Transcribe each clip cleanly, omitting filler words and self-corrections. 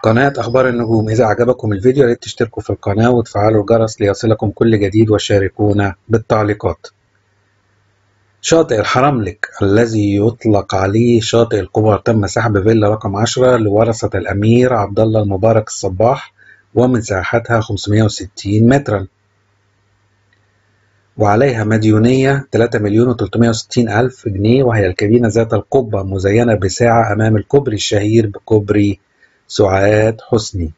قناة أخبار النجوم. إذا عجبكم الفيديو ياريت تشتركوا في القناة وتفعلوا الجرس ليصلكم كل جديد وشاركونا بالتعليقات. شاطئ الحرملك الذي يطلق عليه شاطئ الكبر تم سحب فيلا رقم 10 لورثة الأمير عبد الله المبارك الصباح ومساحتها 560 مترا وعليها مديونية 3,360,000 جنيه، وهي الكابينة ذات القبة مزينة بساعة أمام الكوبري الشهير بكوبري سعاد حسني،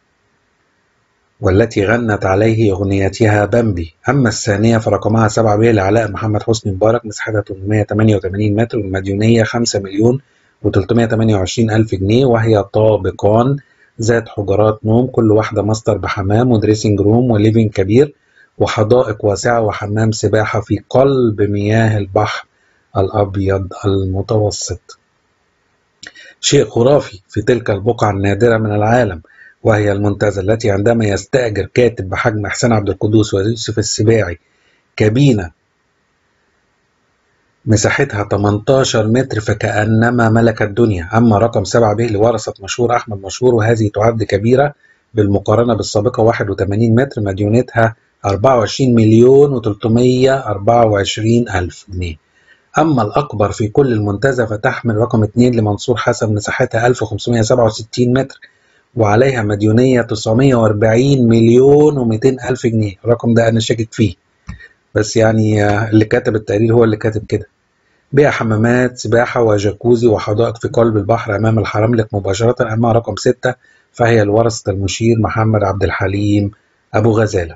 والتي غنت عليه أغنيتها بامبي. أما الثانية فرقمها 7 ب لعلاء محمد حسني مبارك، مساحتها 888 متر والمديونية 5,328,000 جنيه، وهي طابقان ذات حجرات نوم كل واحدة ماستر بحمام ودريسنج روم وليفينج كبير وحدائق واسعة وحمام سباحة في قلب مياه البحر الأبيض المتوسط. شيء خرافي في تلك البقعة النادرة من العالم، وهي المنتزه التي عندما يستأجر كاتب بحجم إحسان عبد القدوس ويوسف السباعي كابينة مساحتها 18 متر فكأنما ملك الدنيا. أما رقم 7 به لورثة مشهور أحمد مشهور، وهذه تعد كبيرة بالمقارنة بالسابقة 81 متر، مديونتها 24,324,000 جنيه. أما الأكبر في كل المنتزه فتحمل رقم 2 لمنصور حسن، مساحتها 1567 متر وعليها مديونية 940,200,000 جنيه. الرقم ده أنا شاكك فيه، بس يعني اللي كاتب التقرير هو اللي كاتب كده. بها حمامات سباحة وجاكوزي وحدائق في قلب البحر أمام الحرملك مباشرة. أما رقم 6 فهي لورثة المشير محمد عبد الحليم أبو غزالة.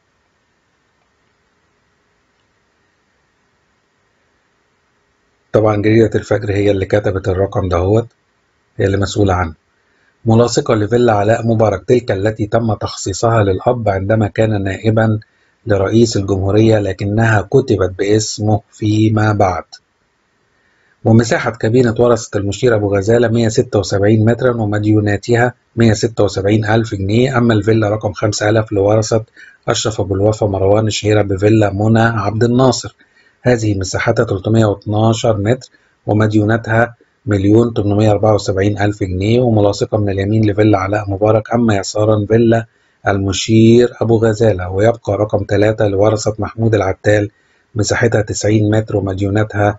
طبعا جريدة الفجر هي اللي كتبت الرقم دهوت، هي اللي مسؤولة عنه. ملاصقة لفيلا علاء مبارك، تلك التي تم تخصيصها للأب عندما كان نائبا لرئيس الجمهورية، لكنها كتبت باسمه فيما بعد. ومساحة كابينة ورثة المشير أبو غزالة 176 مترا ومديوناتها 176,000 جنيه. أما الفيلا رقم 5000 لورثة أشرف أبو الوفا مروان الشهيرة بفيلا منى عبد الناصر، هذه مساحتها 312 متر ومديونتها 1,874,000 جنيه. وملاصقة من اليمين لفيلا علاء مبارك، أما يسارا فيلا المشير أبو غزالة. ويبقى رقم 3 لورثة محمود العتال، مساحتها 90 متر ومديونتها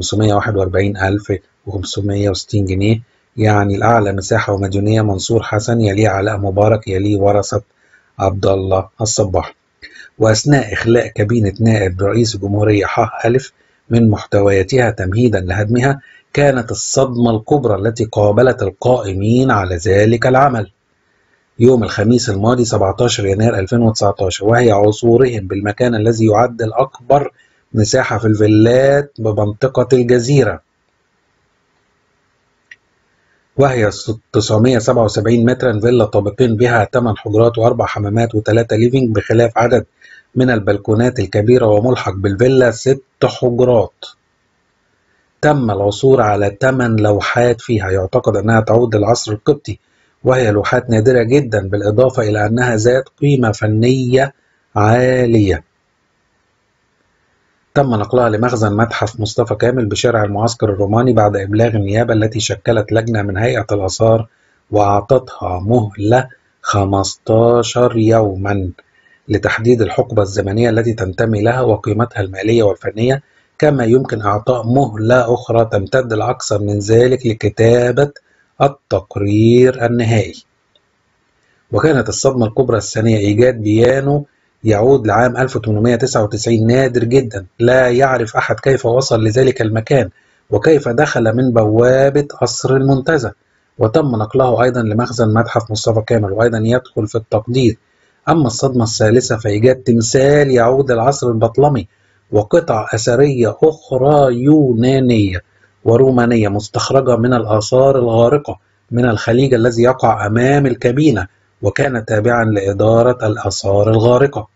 541,560 جنيه. يعني الأعلى مساحة ومديونية منصور حسن، يليه علاء مبارك، يليه ورثة عبد الله الصباح. وأثناء إخلاء كابينة نائب رئيس الجمهورية ح ألف من محتوياتها تمهيدا لهدمها، كانت الصدمة الكبرى التي قابلت القائمين على ذلك العمل يوم الخميس الماضي 17 يناير 2019، وهي عثورهم بالمكان الذي يعد الأكبر مساحة في الفيلات بمنطقة الجزيرة، وهي 977 مترا، فيلا طابقين بها 8 حجرات و4 حمامات و3 ليفينج، بخلاف عدد من البلكونات الكبيرة، وملحق بالفيلا 6 حجرات. تم العثور على 8 لوحات فيها يعتقد أنها تعود للعصر القبطي، وهي لوحات نادرة جدا، بالإضافة إلى أنها ذات قيمة فنية عالية. تم نقلها لمخزن متحف مصطفى كامل بشارع المعسكر الروماني بعد إبلاغ النيابة، التي شكلت لجنة من هيئة الآثار وأعطتها مهلة 15 يوما لتحديد الحقبة الزمنية التي تنتمي لها وقيمتها المالية والفنية، كما يمكن إعطاء مهلة أخرى تمتد لأكثر من ذلك لكتابة التقرير النهائي. وكانت الصدمة الكبرى الثانية إيجاد بيانو يعود لعام 1899 نادر جدا، لا يعرف أحد كيف وصل لذلك المكان وكيف دخل من بوابة قصر المنتزه، وتم نقله أيضا لمخزن متحف مصطفى كامل وأيضا يدخل في التقدير. أما الصدمة الثالثة فإيجاد تمثال يعود للعصر البطلمي وقطع أثرية أخرى يونانية ورومانية مستخرجة من الآثار الغارقة من الخليج الذي يقع أمام الكابينة، وكان تابعا لإدارة الآثار الغارقة.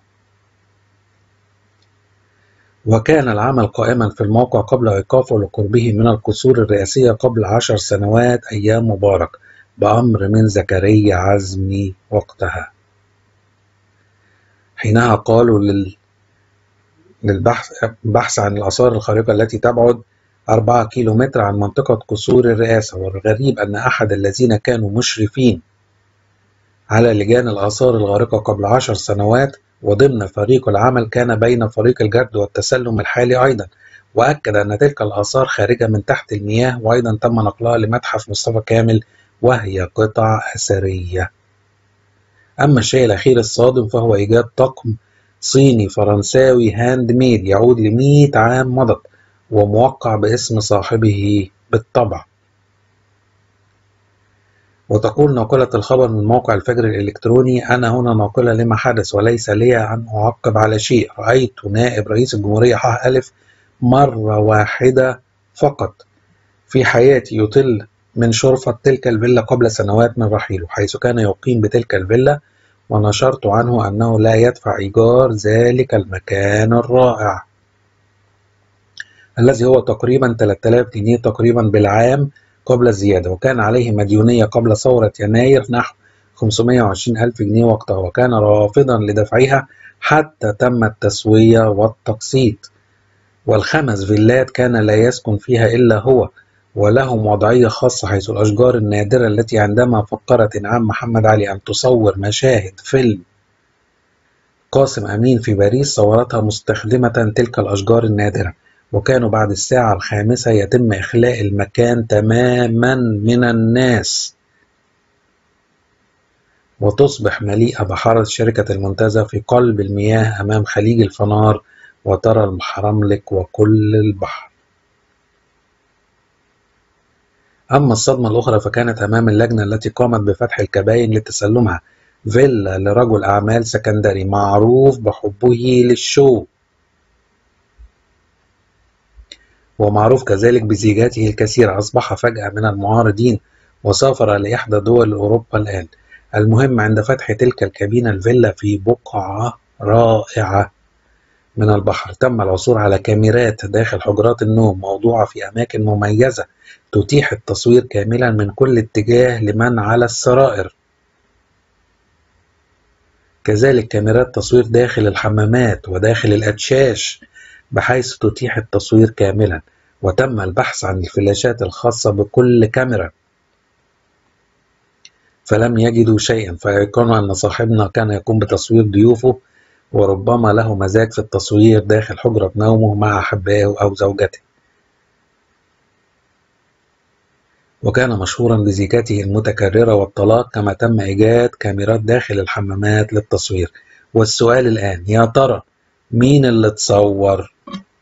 وكان العمل قائما في الموقع قبل إيقافه لقربه من القصور الرئاسية قبل 10 سنوات أيام مبارك بأمر من زكريا عزمي وقتها. حينها قالوا للبحث عن الآثار الخارقة التي تبعد 4 كيلومتر عن منطقة قصور الرئاسة. والغريب أن أحد الذين كانوا مشرفين على لجان الآثار الغارقة قبل 10 سنوات وضمن فريق العمل كان بين فريق الجرد والتسلم الحالي أيضا، وأكد أن تلك الآثار خارجة من تحت المياه، وأيضا تم نقلها لمتحف مصطفى كامل وهي قطع أثرية. أما الشيء الأخير الصادم فهو إيجاد طقم صيني فرنساوي هاند ميد يعود ل100 عام مضت وموقع باسم صاحبه بالطبع. وتقول ناقلة الخبر من موقع الفجر الإلكتروني: أنا هنا ناقلة لما حدث وليس لي أن أعقب على شيء. رأيت نائب رئيس الجمهورية حاء ألف مرة واحدة فقط في حياتي يطل من شرفة تلك الفيلا قبل سنوات من رحيله، حيث كان يقيم بتلك الفيلا، ونشرت عنه أنه لا يدفع إيجار ذلك المكان الرائع الذي هو تقريبا 3000 جنيه تقريبا بالعام قبل الزيادة، وكان عليه مديونية قبل ثورة يناير نحو 520 ألف جنيه وقتها، وكان رافضا لدفعها حتى تم التسوية والتقسيط. والخمس فيلات كان لا يسكن فيها إلا هو، ولهم وضعية خاصة، حيث الأشجار النادرة التي عندما فكرت إنعام محمد علي أن تصور مشاهد فيلم قاسم أمين في باريس صورتها مستخدمة تلك الأشجار النادرة، وكانوا بعد الساعة 5 يتم إخلاء المكان تماما من الناس، وتصبح مليئة بحارة شركة المنتزه في قلب المياه أمام خليج الفنار، وترى المحرملك وكل البحر. أما الصدمة الأخرى فكانت أمام اللجنة التي قامت بفتح الكباين لتسلمها فيلا لرجل أعمال سكندري معروف بحبه للشو، ومعروف كذلك بزيجاته الكثيرة، أصبح فجأة من المعارضين وسافر لإحدى دول أوروبا الآن. المهم عند فتح تلك الكابينة الفيلا في بقعة رائعة من البحر تم العثور على كاميرات داخل حجرات النوم موضوعة في أماكن مميزة تتيح التصوير كاملا من كل اتجاه لمن على السرائر، كذلك كاميرات تصوير داخل الحمامات وداخل الأدشاش بحيث تتيح التصوير كاملا، وتم البحث عن الفلاشات الخاصة بكل كاميرا فلم يجدوا شيئا، فيقولون أن صاحبنا كان يقوم بتصوير ضيوفه وربما له مزاج في التصوير داخل حجرة نومه مع أحبائه أو زوجته، وكان مشهورا بزيجاته المتكررة والطلاق، كما تم إيجاد كاميرات داخل الحمامات للتصوير. والسؤال الآن: يا ترى مين اللي اتصور؟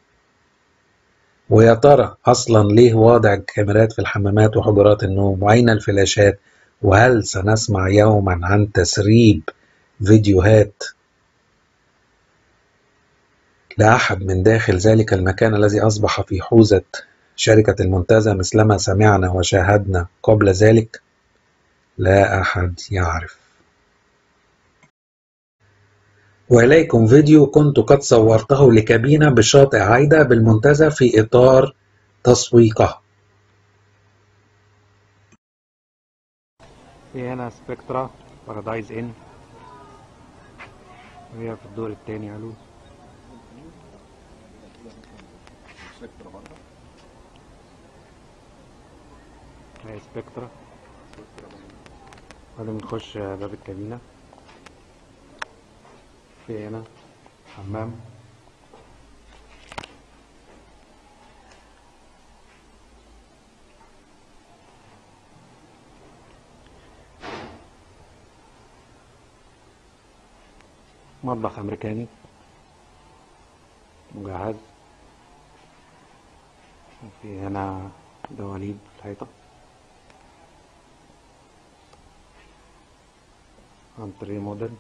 ويا ترى أصلا ليه واضع الكاميرات في الحمامات وحجرات النوم؟ وأين الفلاشات؟ وهل سنسمع يوما عن تسريب فيديوهات لأحد من داخل ذلك المكان الذي أصبح في حوزة شركة المنتزه مثلما سمعنا وشاهدنا قبل ذلك؟ لا أحد يعرف. وإليكم فيديو كنت قد صورته لكابينة بشاطئ عايدة بالمنتزه في إطار تسويقه. في هنا سبكترا بارادايز ان، وهي في الدور الثاني علو. هي سبكترا. بعدين بنخش باب الكابينة. في هنا حمام. مطبخ أمريكاني مجهز. وفي هنا دواليب في الحيطة. انتريه موديل.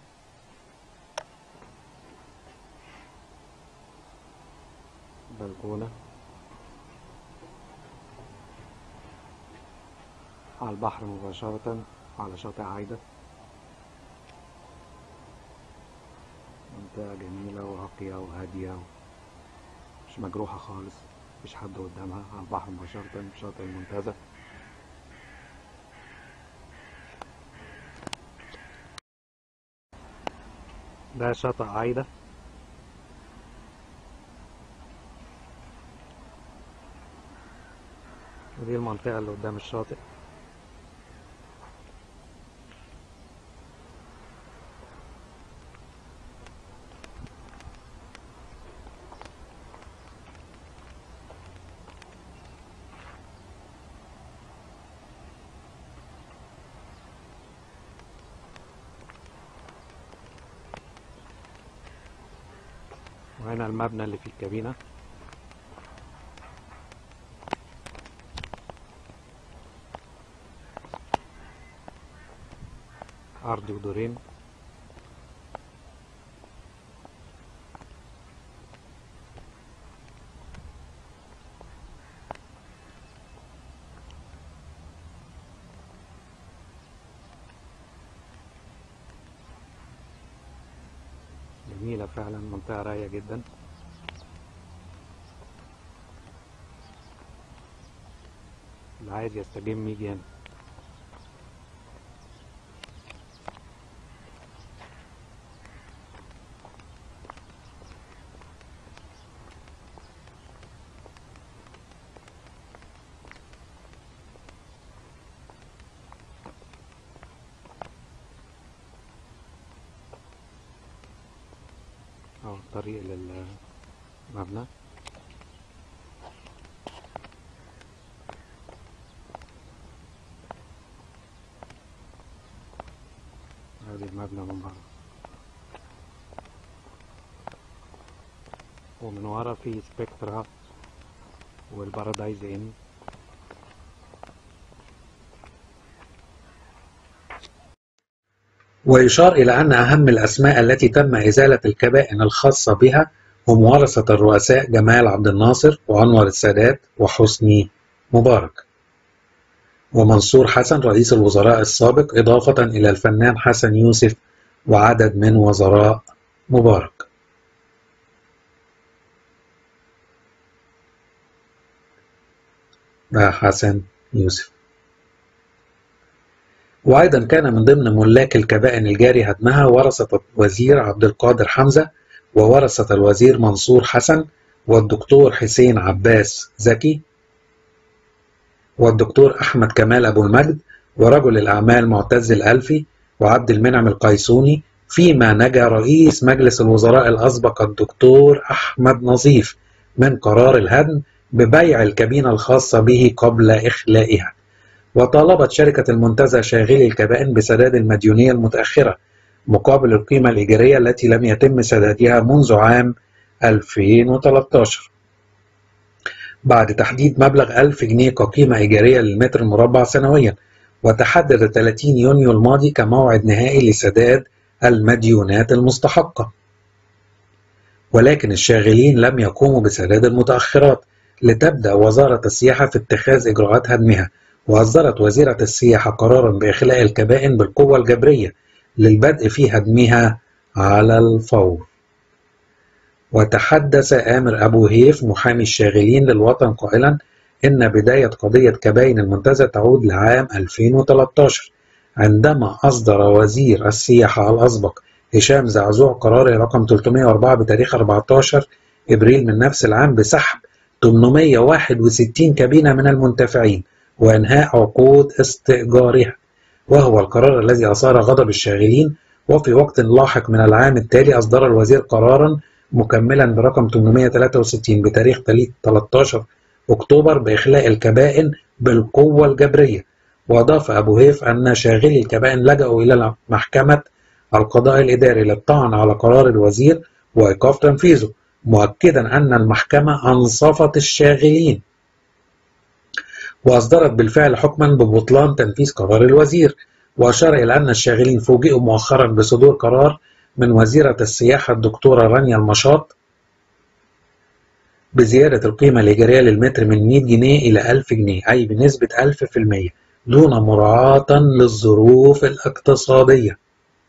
بلكونة على البحر مباشرة على شاطئ عايدة. منطقة جميلة وراقية وهادية مش مجروحة خالص، مفيش حد قدامها، على البحر مباشرة في شاطئ المنتزه. ده شاطئ عايدة. دي المنطقة اللي قدام الشاطئ. وهنا المبنى اللي في الكابينة. أرضي ودورين. جميلة فعلا، منطقة رايقة جدا. اللي عايز يستجم يجي هنا. اهو الطريق للمبنى. ادي المبنى من بره، ومن ورا في سبكترا والبارادايز ان. ويشار إلى أن أهم الأسماء التي تم إزالة الكبائن الخاصة بها هم ورثة الرؤساء جمال عبد الناصر وأنور السادات وحسني مبارك ومنصور حسن رئيس الوزراء السابق، إضافة إلى الفنان حسن يوسف وعدد من وزراء مبارك. ده حسن يوسف. وأيضا كان من ضمن ملاك الكبائن الجاري هدمها ورثة الوزير عبد القادر حمزة وورثة الوزير منصور حسن والدكتور حسين عباس زكي والدكتور أحمد كمال أبو المجد ورجل الأعمال معتز الألفي وعبد المنعم القيسوني، فيما نجا رئيس مجلس الوزراء الأسبق الدكتور أحمد نظيف من قرار الهدم ببيع الكابينة الخاصة به قبل إخلائها. وطالبت شركة المنتزه شاغلي الكبائن بسداد المديونية المتأخرة مقابل القيمة الإيجارية التي لم يتم سدادها منذ عام 2013 بعد تحديد مبلغ 1000 جنيه كقيمة إيجارية للمتر المربع سنويا، وتحدد 30 يونيو الماضي كموعد نهائي لسداد المديونات المستحقة. ولكن الشاغلين لم يقوموا بسداد المتأخرات لتبدأ وزارة السياحة في اتخاذ إجراءات هدمها، وأصدرت وزيرة السياحة قرارا بإخلاء الكبائن بالقوة الجبرية للبدء في هدمها على الفور. وتحدث آمر أبو هيف محامي الشاغلين للوطن قائلا إن بداية قضية كبائن المنتزه تعود لعام 2013 عندما أصدر وزير السياحة الأسبق هشام زعزوع قرار رقم 304 بتاريخ 14 إبريل من نفس العام بسحب 861 كابينة من المنتفعين وإنهاء عقود استئجارها، وهو القرار الذي أثار غضب الشاغلين. وفي وقت لاحق من العام التالي أصدر الوزير قرارا مكملا برقم 863 بتاريخ 13 أكتوبر بإخلاء الكبائن بالقوة الجبرية. وأضاف أبو هيف أن شاغلي الكبائن لجأوا إلى محكمة القضاء الإداري للطعن على قرار الوزير وإيقاف تنفيذه، مؤكدا أن المحكمة أنصفت الشاغلين وأصدرت بالفعل حكما ببطلان تنفيذ قرار الوزير. وأشار إلى أن الشاغلين فوجئوا مؤخرا بصدور قرار من وزيرة السياحة الدكتورة رانيا المشاط بزيادة القيمة الإيجارية للمتر من 100 جنيه إلى 1000 جنيه، أي بنسبة 1000% دون مراعاة للظروف الاقتصادية،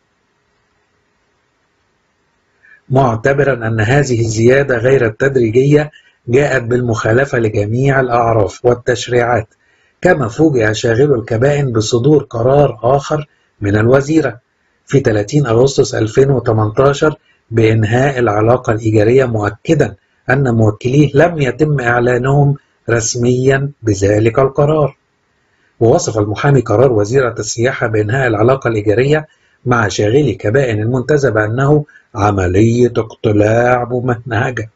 معتبرا أن هذه الزيادة غير التدريجية جاءت بالمخالفة لجميع الأعراف والتشريعات. كما فوجئ شاغل الكبائن بصدور قرار آخر من الوزيرة في 30 أغسطس 2018 بإنهاء العلاقة الإيجارية، مؤكدا أن موكليه لم يتم إعلانهم رسميا بذلك القرار. ووصف المحامي قرار وزيرة السياحة بإنهاء العلاقة الإيجارية مع شاغلي كبائن المنتزه بأنه عملية اقتلاع ممنهجة.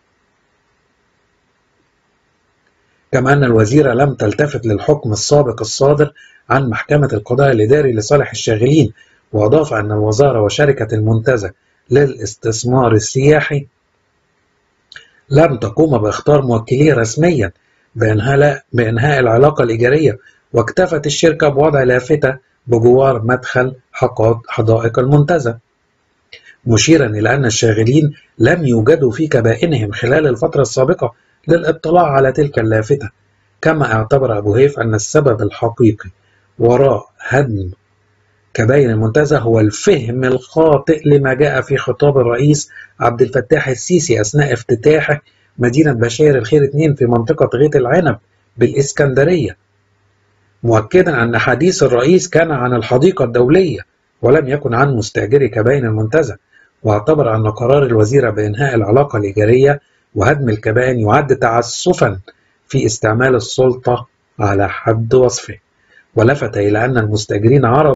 كما أن الوزيرة لم تلتفت للحكم السابق الصادر عن محكمة القضاء الإداري لصالح الشاغلين، وأضاف أن الوزارة وشركة المنتزه للاستثمار السياحي لم تقوم باختيار موكليه رسميا بإنهاء العلاقة الإيجارية، واكتفت الشركة بوضع لافتة بجوار مدخل حدائق المنتزه، مشيرا إلى أن الشاغلين لم يوجدوا في كبائنهم خلال الفترة السابقة للاطلاع على تلك اللافتة. كما اعتبر أبو هيف أن السبب الحقيقي وراء هدم كبائن المنتزه هو الفهم الخاطئ لما جاء في خطاب الرئيس عبد الفتاح السيسي أثناء افتتاحه مدينة بشاير الخير 2 في منطقة غيط العنب بالإسكندرية، مؤكدا أن حديث الرئيس كان عن الحديقة الدولية ولم يكن عن مستأجري كبائن المنتزه. واعتبر أن قرار الوزيرة بإنهاء العلاقة الإيجارية وهدم الكبائن يعد تعسفا في استعمال السلطة على حد وصفه، ولفت إلى أن المستأجرين عرضوا